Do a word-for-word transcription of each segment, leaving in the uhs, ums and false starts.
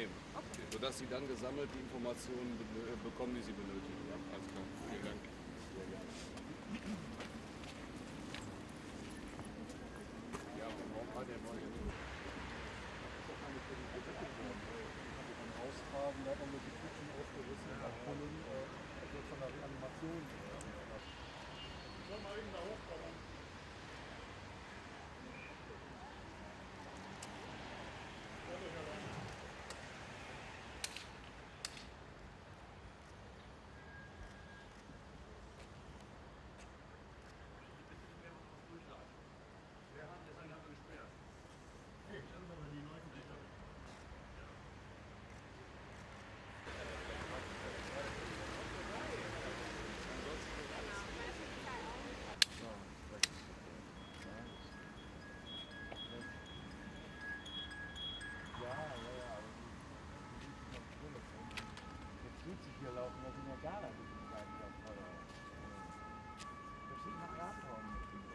Unternehmen, Okay. sodass Sie dann gesammelt die Informationen be bekommen, die Sie benötigen. Ja, alles klar. Vielen Dank. Sehr gerne. Ja, warum hat der neue Austragen, da hat man mit die Tüten aufgerissen, abholen, also von der Reanimation. Soll mal eben da hochkommen. Hier laufen, da sind ja Gala gewesen, da steht noch Radhorn.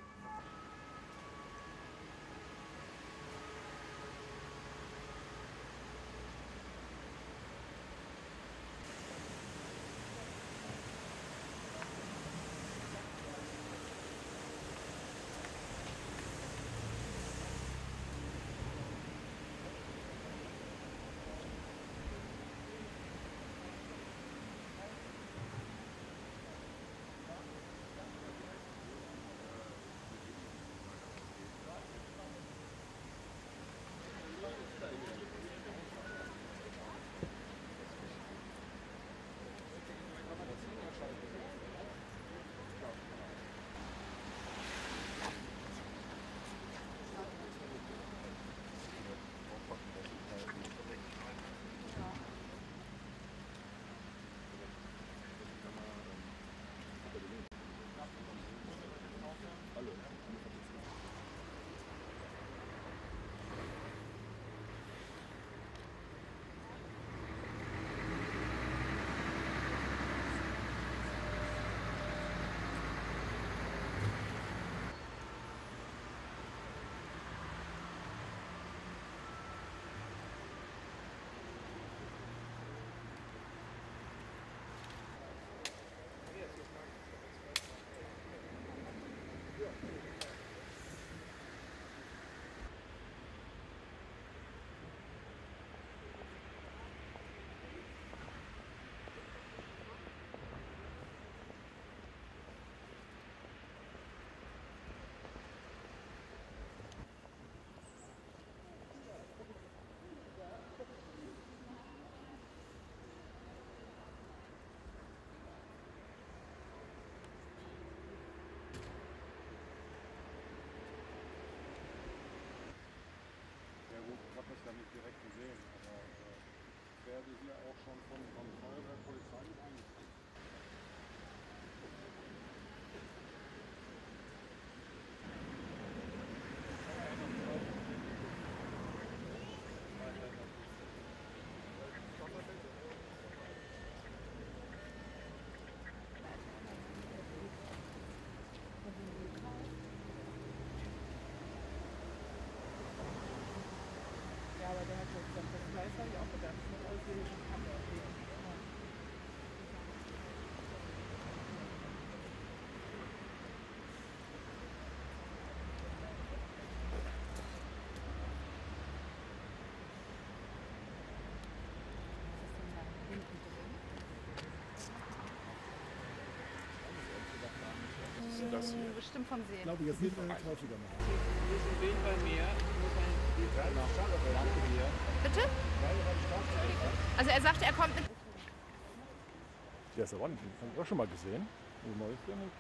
Ich habe das ja nicht direkt gesehen, aber äh, ich werde hier auch schon von, von Feuerwehr, Polizei gebrieft. Ja, aber der hat jetzt gesagt, das Fleisch habe ich auch gedacht, das muss auslesen kann. Das hier. Bestimmt vom Sehen. Ich glaube, jetzt wird man es häufiger machen. Wir sind wen bei mir. Ich muss ein Spielzeug machen. Danke dir. Bitte? Also er sagte, er kommt mit. Der ist aber nicht, den habe ich auch schon mal gesehen. Wie neu ist der nicht?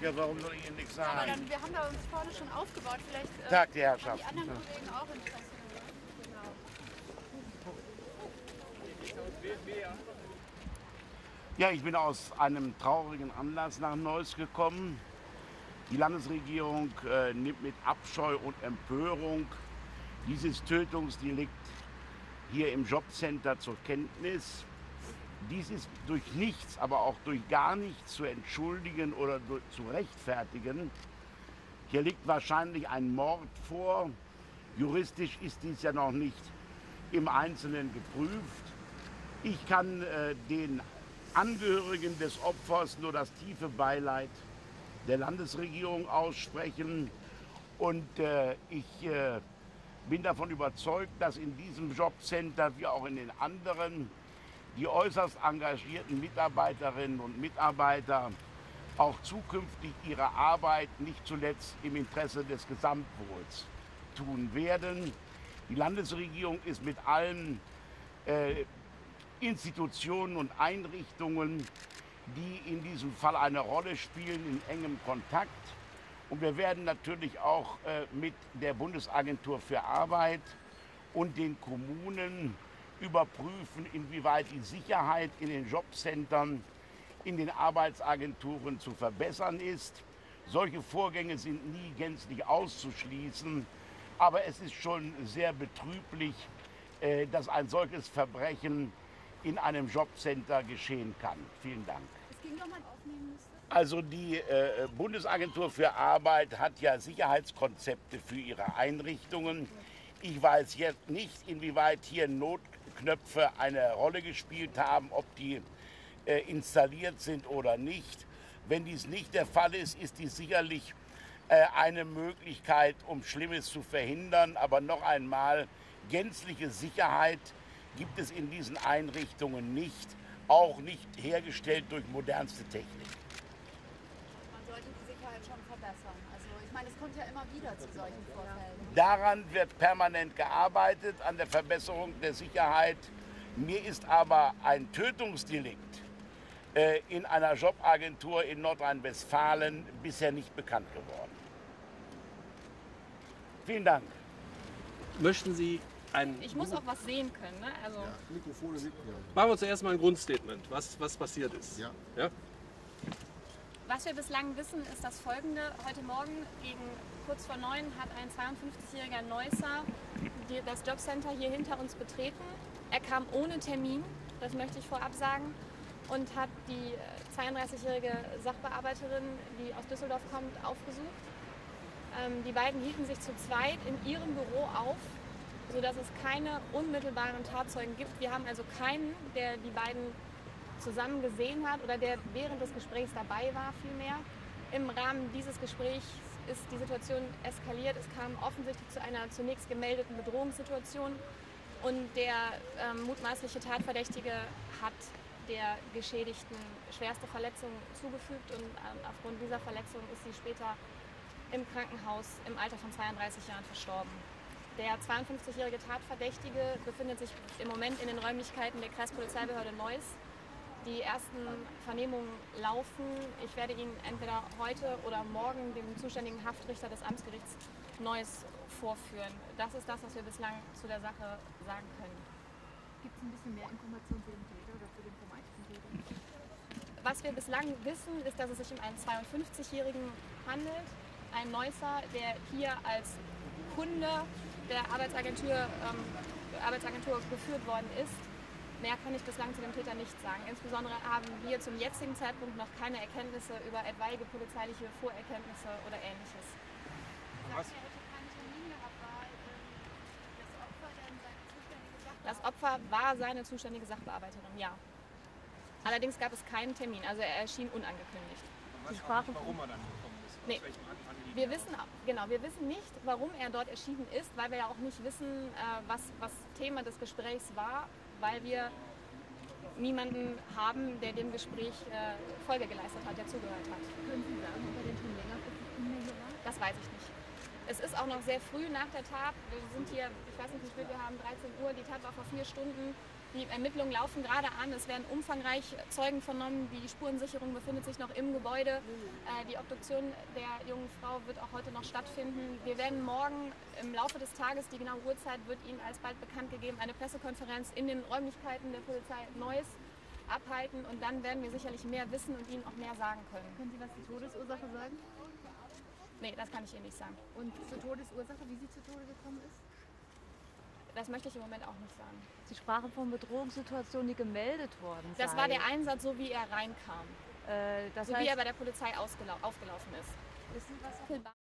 Politiker, warum soll ich Ihnen nichts Aber sagen? dann, wir haben da uns vorne schon aufgebaut. Vielleicht äh, Tag, die haben die Herrschaften. anderen Kollegen auch Interesse. Genau. Ja, ich bin aus einem traurigen Anlass nach Neuss gekommen. Die Landesregierung äh, nimmt mit Abscheu und Empörung dieses Tötungsdelikt hier im Jobcenter zur Kenntnis. Dies ist durch nichts, aber auch durch gar nichts zu entschuldigen oder zu rechtfertigen. Hier liegt wahrscheinlich ein Mord vor. Juristisch ist dies ja noch nicht im Einzelnen geprüft. Ich kann äh, den Angehörigen des Opfers nur das tiefe Beileid der Landesregierung aussprechen. Und äh, ich äh, bin davon überzeugt, dass in diesem Jobcenter wie auch in den anderen die äußerst engagierten Mitarbeiterinnen und Mitarbeiter auch zukünftig ihre Arbeit nicht zuletzt im Interesse des Gesamtwohls tun werden. Die Landesregierung ist mit allen äh, Institutionen und Einrichtungen, die in diesem Fall eine Rolle spielen, in engem Kontakt. Und wir werden natürlich auch äh, mit der Bundesagentur für Arbeit und den Kommunen überprüfen, inwieweit die Sicherheit in den Jobcentern, in den Arbeitsagenturen zu verbessern ist. Solche Vorgänge sind nie gänzlich auszuschließen, aber es ist schon sehr betrüblich, äh, dass ein solches Verbrechen in einem Jobcenter geschehen kann. Vielen Dank. Es ging doch mal aufnehmen müsste. Also die äh, Bundesagentur für Arbeit hat ja Sicherheitskonzepte für ihre Einrichtungen. Ich weiß jetzt nicht, inwieweit hier Notknöpfe eine Rolle gespielt haben, ob die äh, installiert sind oder nicht. Wenn dies nicht der Fall ist, ist dies sicherlich äh, eine Möglichkeit, um Schlimmes zu verhindern. Aber noch einmal, gänzliche Sicherheit gibt es in diesen Einrichtungen nicht, auch nicht hergestellt durch modernste Technik. Man sollte die Sicherheit schon verbessern. Also ich meine, es kommt ja immer wieder zu solchen Vorfällen. Daran wird permanent gearbeitet, an der Verbesserung der Sicherheit. Mir ist aber ein Tötungsdelikt äh, in einer Jobagentur in Nordrhein-Westfalen bisher nicht bekannt geworden. Vielen Dank. Möchten Sie ein... Ich muss auch was sehen können. Ne? Also Ja, Mikrofone mit mir. Machen wir zuerst mal ein Grundstatement, was, was passiert ist. Ja. Ja? Was wir bislang wissen, ist das Folgende. Heute Morgen gegen kurz vor neun hat ein zweiundfünfzigjähriger Neusser die, das Jobcenter hier hinter uns betreten. Er kam ohne Termin, das möchte ich vorab sagen, und hat die zweiunddreißigjährige Sachbearbeiterin, die aus Düsseldorf kommt, aufgesucht. Ähm, die beiden hielten sich zu zweit in ihrem Büro auf, sodass es keine unmittelbaren Tatzeugen gibt. Wir haben also keinen, der die beiden zusammen gesehen hat oder der während des Gesprächs dabei war vielmehr. Im Rahmen dieses Gesprächs ist die Situation eskaliert. Es kam offensichtlich zu einer zunächst gemeldeten Bedrohungssituation und der ähm, mutmaßliche Tatverdächtige hat der Geschädigten schwerste Verletzungen zugefügt und ähm, aufgrund dieser Verletzung ist sie später im Krankenhaus im Alter von zweiunddreißig Jahren verstorben. Der zweiundfünfzigjährige Tatverdächtige befindet sich im Moment in den Räumlichkeiten der Kreispolizeibehörde Neuss. Die ersten Vernehmungen laufen. Ich werde ihn entweder heute oder morgen dem zuständigen Haftrichter des Amtsgerichts Neuss vorführen. Das ist das, was wir bislang zu der Sache sagen können. Gibt es ein bisschen mehr Informationen zu dem Täter oder zu dem vermeintlichen Täter? Was wir bislang wissen, ist, dass es sich um einen zweiundfünfzigjährigen handelt. Ein Neusser, der hier als Kunde der Arbeitsagentur, ähm, Arbeitsagentur geführt worden ist. Mehr kann ich bislang zu dem Täter nicht sagen. Insbesondere haben wir zum jetzigen Zeitpunkt noch keine Erkenntnisse über etwaige polizeiliche Vorerkenntnisse oder Ähnliches. Was? Er hätte keinen Termin gehabt, war das Opfer dann seine zuständige Sachbearbeiterin? Das Opfer war seine zuständige Sachbearbeiterin, ja. Allerdings gab es keinen Termin, also er erschien unangekündigt. Man weiß auch nicht, warum er dann gekommen ist. Nee. Wir wissen, genau, wir wissen nicht, warum er dort erschienen ist, weil wir ja auch nicht wissen, was, was Thema des Gesprächs war, weil wir niemanden haben, der dem Gespräch Folge geleistet hat, der zugehört hat. Können Sie sagen, ob er denn schon längerfristig hier war? Das weiß ich nicht. Es ist auch noch sehr früh nach der Tat. Wir sind hier, ich weiß nicht, wie spät wir haben, dreizehn Uhr. Die Tat war vor vier Stunden. Die Ermittlungen laufen gerade an, es werden umfangreich Zeugen vernommen, die Spurensicherung befindet sich noch im Gebäude. Äh, die Obduktion der jungen Frau wird auch heute noch stattfinden. Wir werden morgen im Laufe des Tages, die genaue Uhrzeit wird Ihnen alsbald bekannt gegeben, eine Pressekonferenz in den Räumlichkeiten der Polizei Neuss abhalten und dann werden wir sicherlich mehr wissen und Ihnen auch mehr sagen können. Können Sie was zur Todesursache sagen? Nee, das kann ich Ihnen nicht sagen. Und zur Todesursache, wie sie zu Tode gekommen ist? Das möchte ich im Moment auch nicht sagen. Sie sprachen von Bedrohungssituationen, die gemeldet worden Das seien. war der Einsatz, so wie er reinkam. Äh, das So heißt, wie er bei der Polizei aufgelaufen ist. Wissen Sie was?